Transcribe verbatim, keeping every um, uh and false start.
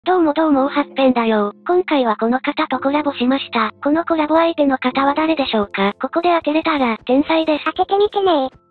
どうもどうもおはっぺんだよ。今回はこの方とコラボしました。このコラボ相手の方は誰でしょうか？ここで当てれたら、天才です。 当ててみてね。